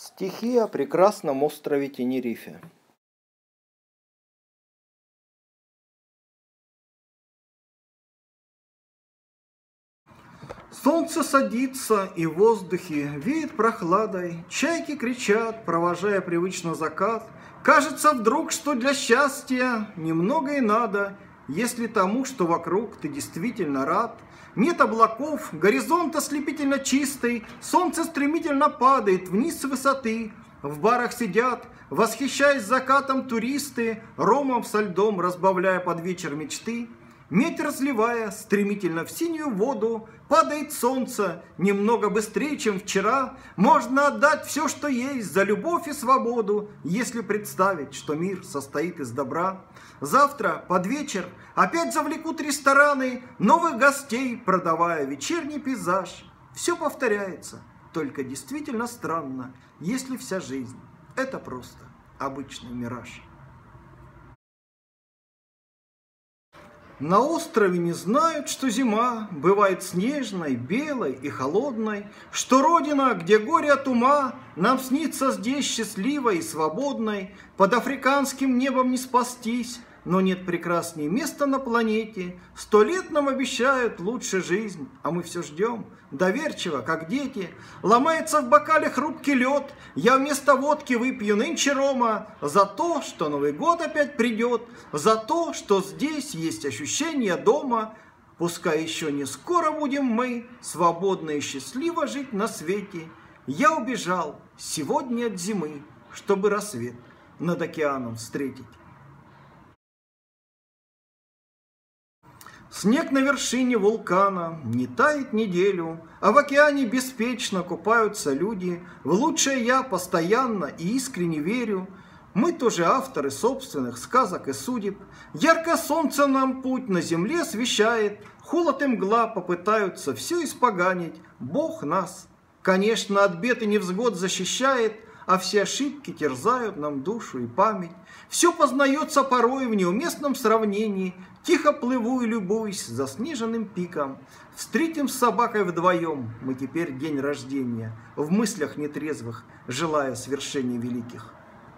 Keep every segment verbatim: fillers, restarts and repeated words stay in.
Стихи о прекрасном острове Тенерифе. Солнце садится, и в воздухе веет прохладой, чайки кричат, провожая привычно закат. Кажется вдруг, что для счастья немного и надо, если тому, что вокруг, ты действительно рад. Нет облаков, горизонт ослепительно чистый, солнце стремительно падает вниз с высоты. В барах сидят, восхищаясь закатом, туристы, ромом со льдом разбавляя под вечер мечты. Медь разливая стремительно в синюю воду, падает солнце немного быстрее, чем вчера. Можно отдать все, что есть, за любовь и свободу, если представить, что мир состоит из добра. Завтра под вечер опять завлекут рестораны новых гостей, продавая вечерний пейзаж. Все повторяется, только действительно странно, если вся жизнь – это просто обычный мираж. На острове не знают, что зима бывает снежной, белой и холодной, что родина, где горе от ума, нам снится здесь счастливой и свободной. Под африканским небом не спастись, но нет прекраснее места на планете. Сто лет нам обещают лучше жизнь, а мы все ждем, доверчиво, как дети. Ломается в бокале хрупкий лед, я вместо водки выпью нынче рома. За то, что Новый год опять придет, за то, что здесь есть ощущение дома. Пускай еще не скоро будем мы свободно и счастливо жить на свете. Я убежал сегодня от зимы, чтобы рассвет над океаном встретить. Снег на вершине вулкана не тает неделю, а в океане беспечно купаются люди. В лучшее я постоянно и искренне верю. Мы тоже авторы собственных сказок и судеб. Яркое солнце нам путь на земле освещает. Холод и мгла попытаются все испоганить. Бог нас, конечно, от бед и невзгод защищает, а все ошибки терзают нам душу и память. Все познается порой в неуместном сравнении. Тихо плыву и любуюсь заснеженным пиком. Встретим с собакой вдвоем мы теперь день рождения, в мыслях нетрезвых, желая свершения великих.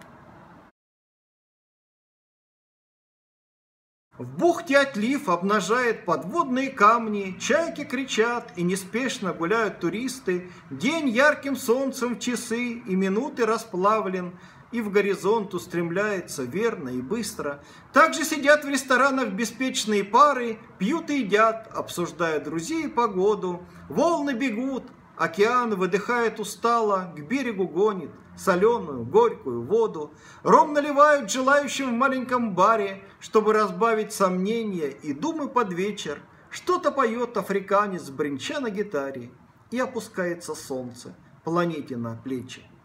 В бухте отлив обнажает подводные камни, чайки кричат и неспешно гуляют туристы. День ярким солнцем в часы и минуты расплавлен, и в горизонт устремляется верно и быстро. Также сидят в ресторанах беспечные пары, пьют и едят, обсуждая друзей и погоду. Волны бегут, океан выдыхает устало, к берегу гонит соленую, горькую воду. Ром наливают желающим в маленьком баре, чтобы разбавить сомнения и думы под вечер. Что-то поет африканец, бренча на гитаре, и опускается солнце планете на плечи.